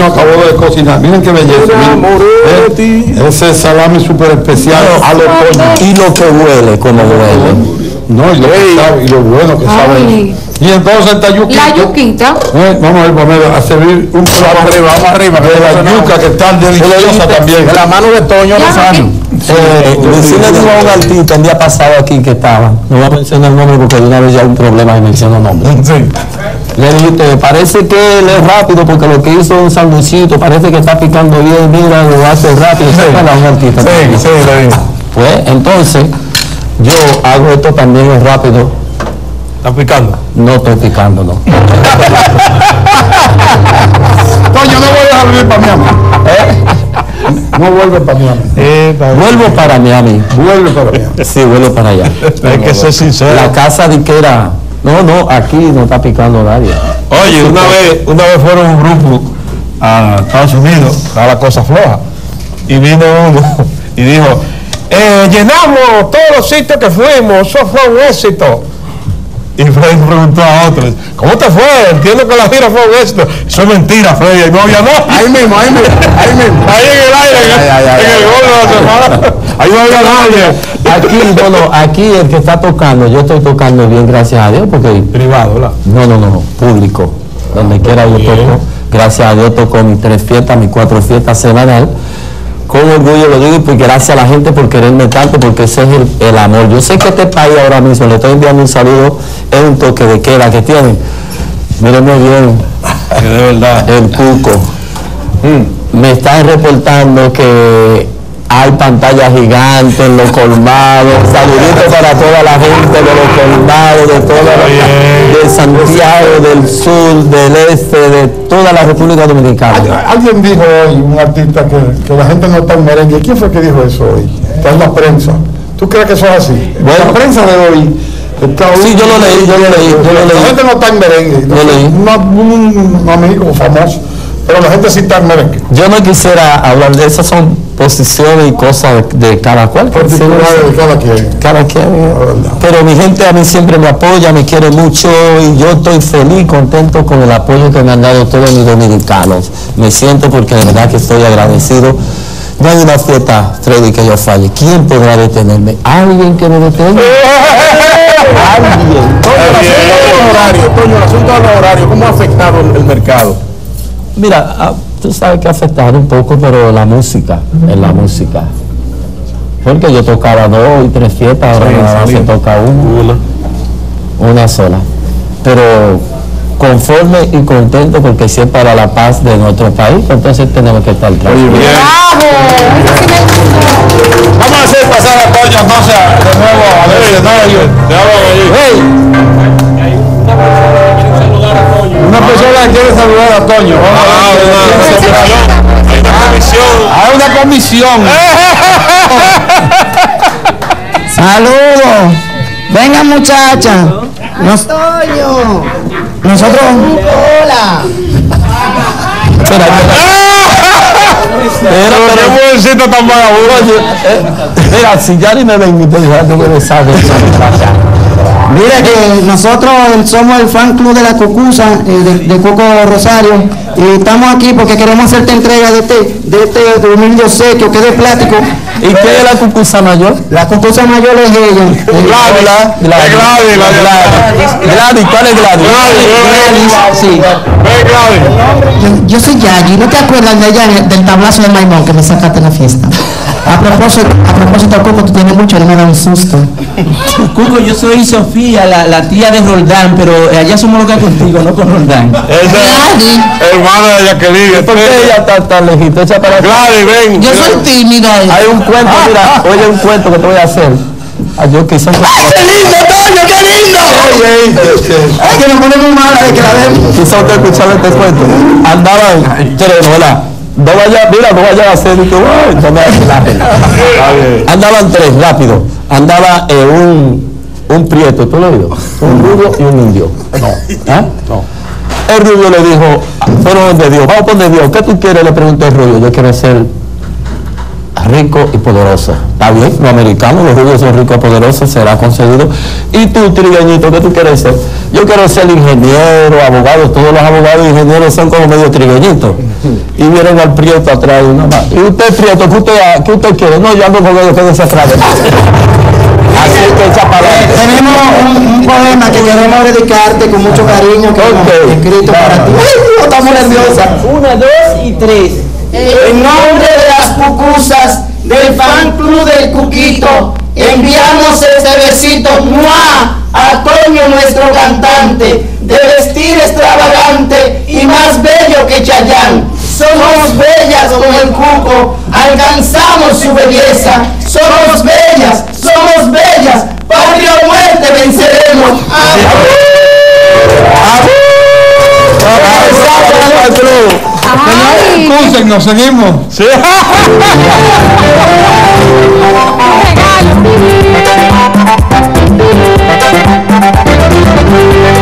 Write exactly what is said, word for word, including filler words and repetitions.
Toño acabó de cocinar. Miren qué belleza. Miren, eh, ese salami súper especial no, a los pollos. Y lo que huele, como huele. No, y lo, que sabe, y lo bueno que sabe. Y entonces esta yuquita. La yuquita. Eh, vamos a ir Pamela, a servir un plato arriba, vamos arriba. De la yuca que está deliciosa también. De la mano de Toño Lozano. Eh, sí le digo a un artista el día pasado aquí que estaba, no voy a mencionar el nombre porque de una vez ya hay un problema y menciono nombres. Sí. Le dije, parece que él es rápido porque lo que hizo un sanduchito, parece que está picando bien, mira, lo hace rápido. Sí, para un artista. Sí, sí, lo digo. Pues entonces, yo hago esto también es rápido. ¿Estás picando? No estoy picando, no. Toño, no vuelves a vivir para Miami. ¿Eh? No vuelve para Miami. Eh, vuelvo para Miami. Vuelve para Miami. Sí, vuelvo para allá. Hay que ser sincero. La casa de que era. No, no, aquí no está picando nadie. Oye, una vez, una vez fueron un grupo a Estados Unidos, a la cosa floja, y vino uno y dijo, eh, llenamos todos los sitios que fuimos, eso fue un éxito. Y Freddy preguntó a otro, ¿cómo te fue? Entiendo que la gira fue un éxito. Eso es mentira, Freddy, no había nada. Ahí mismo, ahí mismo, ahí mismo. Ahí en el aire, ay, ay, ay, en el gol de la semana. Ahí no había nadie. Aquí, bueno, aquí el que está tocando, yo estoy tocando bien, gracias a Dios, porque... Privado, ¿verdad? No, no, no, no, público. Donde quiera yo toco. Gracias a Dios toco mis tres fiestas, mis cuatro fiestas semanal. Con orgullo lo digo y pues gracias a la gente por quererme tanto, porque ese es el, el amor. Yo sé que este país ahora mismo, le estoy enviando un saludo, es un toque de queda que tienen. Miren muy bien, que de verdad, el Cuco. Mm. Me están reportando que hay pantallas gigantes en los colmados. Saluditos para toda la gente de los colmados, de toda la, de Santiago, del sur, del este, de toda la República Dominicana. Alguien dijo hoy, un artista, que, que la gente no está en merengue. ¿Quién fue que dijo eso hoy? Está en la prensa. ¿Tú crees que eso es así? Bueno, la prensa de hoy. Está hoy sí, yo lo leí, yo lo leí, yo lo leí. La gente no está en merengue. Yo leí. Un, un amigo famoso, pero la gente sí está en merengue. Yo no quisiera hablar de esas, son posiciones y cosas de, de cada cual. Particulares de cada quien. Cada quien. Pero mi gente a mí siempre me apoya, me quiere mucho y yo estoy feliz, contento con el apoyo que me han dado todos mis dominicanos. Me siento porque de verdad que estoy agradecido. No hay una fiesta, Freddy, que yo falle. ¿Quién podrá detenerme? ¿Alguien que me detenga? ¿Alguien? Toño, el asunto del horario, ¿cómo ha afectado el mercado? Mira, ah, tú sabes que ha afectado un poco, pero la música, en la música. Porque yo tocaba dos y tres fiestas, ahora sí, nada más se toca una, una sola. Pero conforme y contento porque si es para la paz de nuestro país, entonces tenemos que estar tranquilos. Vamos a hacer pasar a Toño entonces de nuevo al escenario. Hey. Una persona que quiere saludar a Toño. Ah, hay una comisión. Hay una comisión. Saludos. Venga, muchacha. Nos, Toño. Nosotros. Hola. Espera, pero qué bolsito tan vagabundo. Mira, si ya ni me ven, no me sabe. Mira que nosotros somos el fan club de la Cucusa, eh, de, de Coco Rosario, y estamos aquí porque queremos hacerte entrega de este, de este humilde obsequio que es de plástico. ¿Y qué es la Cucusa mayor? La Cucusa mayor es ella. Gladys, Gladys, Gladys, Gladys, ¿cuál es Gladys? Gladys, sí. Yo, yo soy Yagi, ¿no te acuerdas de ella del tablazo de Maimón que me sacaste en la fiesta? A propósito, a propósito, Coco, tú tienes mucho, no me da un susto. Cuco, yo soy Sofía, la, la tía de Roldán, pero allá somos locas contigo, no con Roldán. Gladys, hermana de Jacqueline. ¿Por qué ella está tan lejito? Echa para acá. Gladys, ven. Yo soy tímida. Hay un cuento, mira, oye un cuento que te voy a hacer. Ay, yo quizá... ¡Ay, qué lindo, Toño, qué lindo! Ay, que nos ponemos mal de que la vemos. Quizá usted escuchaba este cuento. Andaban tres, hola. No vaya, mira, no vaya a hacer esto. Andaban tres, rápido. Andaba eh, un, un prieto, ¿tú lo vio? Un rubio y un indio. No. ¿Ah? No. El rubio le dijo, fueron donde Dios, vamos donde Dios. ¿Qué tú quieres? Le preguntó el rubio. Yo quiero ser rico y poderoso. Está bien, los americanos, los judíos son ricos y poderosos, será concedido. Y tú, trigueñito, ¿qué tú quieres ser? Yo quiero ser ingeniero, abogado, todos los abogados e ingenieros son como medio trigueñitos. Y vienen al Prieto atrás de una mano. Y usted, Prieto, ¿qué usted, ¿qué usted quiere? No, yo ando con ellos, quédense atrás de mí. Así que esa palabra. Tenemos un, un poema que queremos dedicarte con mucho cariño, que Okay. hemos escrito para ti. ¡Ay, estamos nerviosas! Una, dos y tres. En nombre de las pucusas del fan club del Cuquito, enviamos este besito ¡mua! A Toño, nuestro cantante, de vestir extravagante y más bello que Chayán. Somos bellas con el Cuco, alcanzamos su belleza. Somos bellas, somos bellas, patria o muerte venceremos. Excúsennos, seguimos. Sí. Regalo.